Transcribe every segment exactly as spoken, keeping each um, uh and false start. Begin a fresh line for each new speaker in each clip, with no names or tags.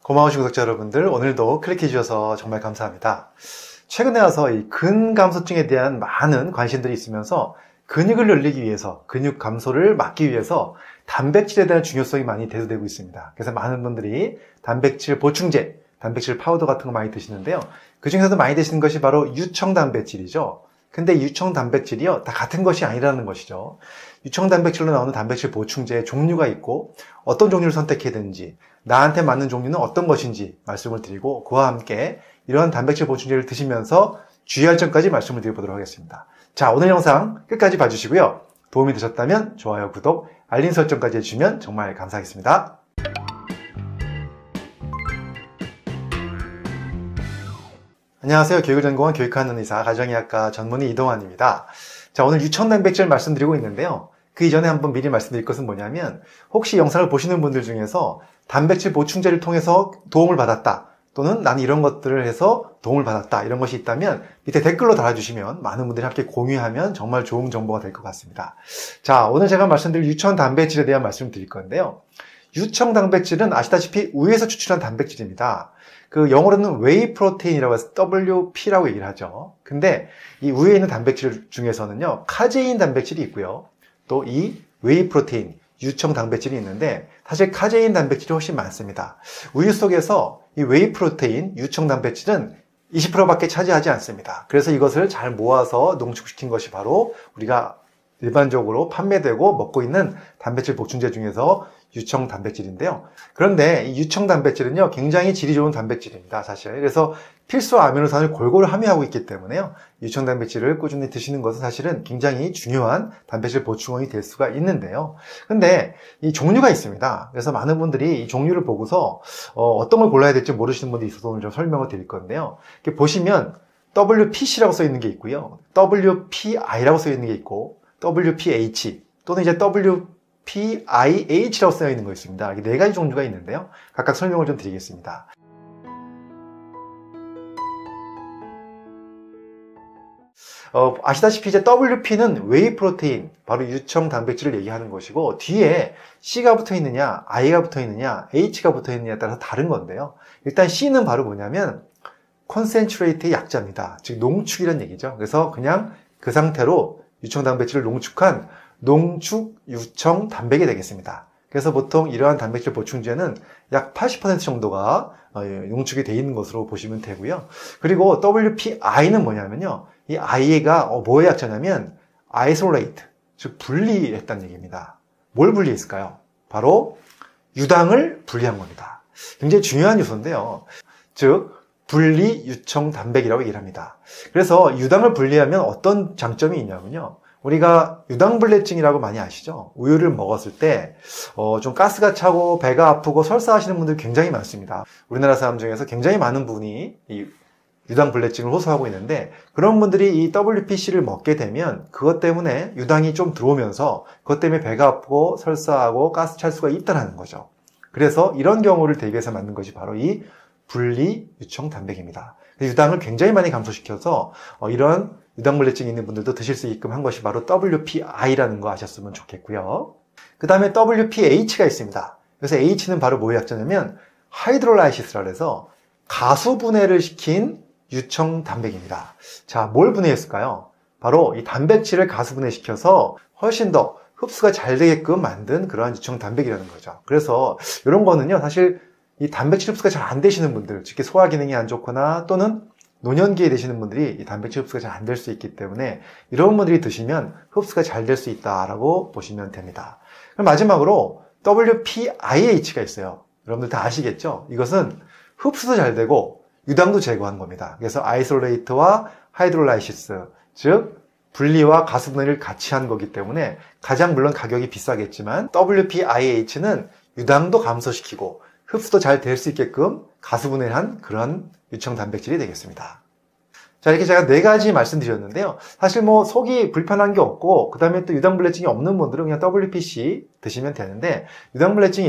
고마우신 구독자 여러분들, 오늘도 클릭해 주셔서 정말 감사합니다. 최근에 와서 이 근감소증에 대한 많은 관심들이 있으면서 근육을 늘리기 위해서, 근육 감소를 막기 위해서 단백질에 대한 중요성이 많이 대두되고 있습니다. 그래서 많은 분들이 단백질 보충제, 단백질 파우더 같은 거 많이 드시는데요. 그 중에서도 많이 드시는 것이 바로 유청 단백질이죠. 근데 유청 단백질이요, 다 같은 것이 아니라는 것이죠. 유청 단백질로 나오는 단백질 보충제의 종류가 있고, 어떤 종류를 선택해야 되는지, 나한테 맞는 종류는 어떤 것인지 말씀을 드리고, 그와 함께 이런 단백질 보충제를 드시면서 주의할 점까지 말씀을 드려보도록 하겠습니다. 자, 오늘 영상 끝까지 봐주시고요. 도움이 되셨다면 좋아요, 구독, 알림 설정까지 해주시면 정말 감사하겠습니다. 안녕하세요. 교육을 전공한 교육하는 의사, 가정의학과 전문의 이동환입니다. 자, 오늘 유청 단백질 말씀드리고 있는데요. 그 이전에 한번 미리 말씀드릴 것은 뭐냐면, 혹시 영상을 보시는 분들 중에서 단백질 보충제를 통해서 도움을 받았다, 또는 난 이런 것들을 해서 도움을 받았다, 이런 것이 있다면 밑에 댓글로 달아주시면 많은 분들이 함께 공유하면 정말 좋은 정보가 될 것 같습니다. 자, 오늘 제가 말씀드릴 유청 단백질에 대한 말씀을 드릴 건데요. 유청 단백질은 아시다시피 우유에서 추출한 단백질입니다. 그 영어로는 웨이 프로테인이라고 해서 더블유 피라고 얘기를 하죠. 근데 이 우유에 있는 단백질 중에서는요, 카제인 단백질이 있고요. 또 이 웨이 프로테인, 유청 단백질이 있는데, 사실 카제인 단백질이 훨씬 많습니다. 우유 속에서 이 웨이 프로테인, 유청 단백질은 이십 퍼센트밖에 차지하지 않습니다. 그래서 이것을 잘 모아서 농축시킨 것이 바로 우리가 일반적으로 판매되고 먹고 있는 단백질 보충제 중에서 유청 단백질인데요. 그런데 이 유청 단백질은요, 굉장히 질이 좋은 단백질입니다, 사실. 그래서 필수 아미노산을 골고루 함유하고 있기 때문에요, 유청 단백질을 꾸준히 드시는 것은 사실은 굉장히 중요한 단백질 보충원이 될 수가 있는데요. 근데 이 종류가 있습니다. 그래서 많은 분들이 이 종류를 보고서 어, 어떤 걸 골라야 될지 모르시는 분들이 있어서 오늘 좀 설명을 드릴 건데요. 이렇게 보시면 더블유 피 씨라고 써 있는 게 있고요, 더블유 피 아이라고 써 있는 게 있고, 더블유 피 에이치 또는 이제 더블유 피 아이 에이치라고 쓰여 있는 거 있습니다. 이 네 가지 종류가 있는데요. 각각 설명을 좀 드리겠습니다. 어, 아시다시피 이제 더블유 피는 웨이 프로테인, 바로 유청 단백질을 얘기하는 것이고, 뒤에 C가 붙어 있느냐, I가 붙어 있느냐, H가 붙어 있느냐에 따라서 다른 건데요. 일단 C는 바로 뭐냐면 컨센트레이트의 약자입니다. 즉 농축이라는 얘기죠. 그래서 그냥 그 상태로 유청 단백질을 농축한 농축 유청 단백이 되겠습니다. 그래서 보통 이러한 단백질 보충제는 약 팔십 퍼센트 정도가 농축이 되어 있는 것으로 보시면 되고요. 그리고 더블유 피 아이는 뭐냐면요, 이 I가 뭐의 약자냐면 isolate, 즉 분리했다는 얘기입니다. 뭘 분리했을까요? 바로 유당을 분리한 겁니다. 굉장히 중요한 요소인데요. 즉 분리 유청 단백이라고 얘기를 합니다. 그래서 유당을 분리하면 어떤 장점이 있냐면요, 우리가 유당불내증이라고 많이 아시죠? 우유를 먹었을 때 어, 좀 가스가 차고 배가 아프고 설사하시는 분들 굉장히 많습니다. 우리나라 사람 중에서 굉장히 많은 분이 이 유당불내증을 호소하고 있는데, 그런 분들이 이 더블유 피 씨를 먹게 되면 그것 때문에 유당이 좀 들어오면서 그것 때문에 배가 아프고 설사하고 가스 찰 수가 있다는 거죠. 그래서 이런 경우를 대비해서 만든 것이 바로 이 분리 유청 단백입니다. 유당을 굉장히 많이 감소시켜서 어, 이런 유당불내증이 있는 분들도 드실 수 있게끔 한 것이 바로 더블유 피 아이라는 거 아셨으면 좋겠고요. 그 다음에 더블유 피 에이치가 있습니다. 그래서 H는 바로 뭐의 약자냐면 하이드롤라이시스라고 해서 가수 분해를 시킨 유청 단백입니다. 자, 뭘 분해했을까요? 바로 이 단백질을 가수 분해시켜서 훨씬 더 흡수가 잘 되게끔 만든 그러한 유청 단백이라는 거죠. 그래서 이런 거는요, 사실 이 단백질 흡수가 잘 안 되시는 분들, 특히 소화 기능이 안 좋거나 또는 노년기에 되시는 분들이 이 단백질 흡수가 잘 안 될 수 있기 때문에 이런 분들이 드시면 흡수가 잘 될 수 있다라고 보시면 됩니다. 그럼 마지막으로 더블유 피 아이 에이치가 있어요. 여러분들 다 아시겠죠? 이것은 흡수도 잘 되고 유당도 제거한 겁니다. 그래서 아이솔레이트와 하이드롤라이시스, 즉 분리와 가수 분해를 같이 한 거기 때문에 가장 물론 가격이 비싸겠지만 더블유 피 아이 에이치는 유당도 감소시키고 흡수도 잘 될 수 있게끔 가수 분해를 한 그런 유청 단백질이 되겠습니다. 자, 이렇게 제가 네 가지 말씀드렸는데요. 사실 뭐 속이 불편한 게 없고, 그 다음에 또 유당불내증이 없는 분들은 그냥 더블유 피 씨 드시면 되는데, 유당불내증이 있다,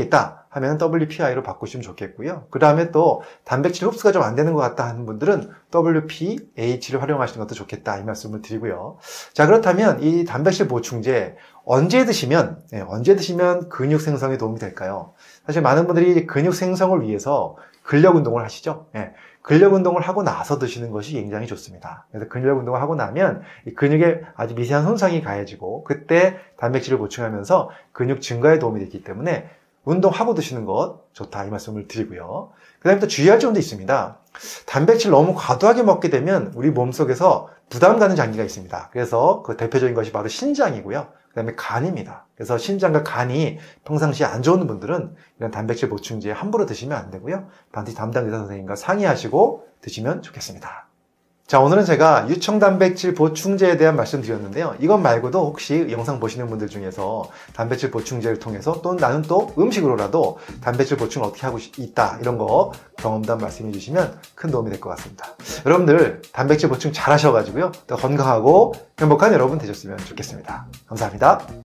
하면 더블유 피 아이로 바꾸시면 좋겠고요. 그 다음에 또 단백질 흡수가 좀 안 되는 것 같다 하는 분들은 더블유 피 에이치를 활용하시는 것도 좋겠다 이 말씀을 드리고요. 자, 그렇다면 이 단백질 보충제 언제 드시면 네, 언제 드시면 근육 생성에 도움이 될까요? 사실 많은 분들이 근육 생성을 위해서 근력 운동을 하시죠. 네, 근력 운동을 하고 나서 드시는 것이 굉장히 좋습니다. 그래서 근력 운동을 하고 나면 이 근육에 아주 미세한 손상이 가해지고 그때 단백질을 보충하면서 근육 증가에 도움이 되기 때문에 운동하고 드시는 것 좋다 이 말씀을 드리고요. 그 다음에 또 주의할 점도 있습니다. 단백질 너무 과도하게 먹게 되면 우리 몸속에서 부담 가는 장기가 있습니다. 그래서 그 대표적인 것이 바로 신장이고요. 그 다음에 간입니다. 그래서 신장과 간이 평상시에 안 좋은 분들은 이런 단백질 보충제 함부로 드시면 안 되고요. 반드시 담당 의사 선생님과 상의하시고 드시면 좋겠습니다. 자, 오늘은 제가 유청단백질 보충제에 대한 말씀 드렸는데요. 이것 말고도 혹시 영상 보시는 분들 중에서 단백질 보충제를 통해서 또 나는 또 음식으로라도 단백질 보충을 어떻게 하고 있다 이런 거 경험담 말씀해 주시면 큰 도움이 될 것 같습니다. 여러분들 단백질 보충 잘 하셔가지고요. 또 건강하고 행복한 여러분 되셨으면 좋겠습니다. 감사합니다.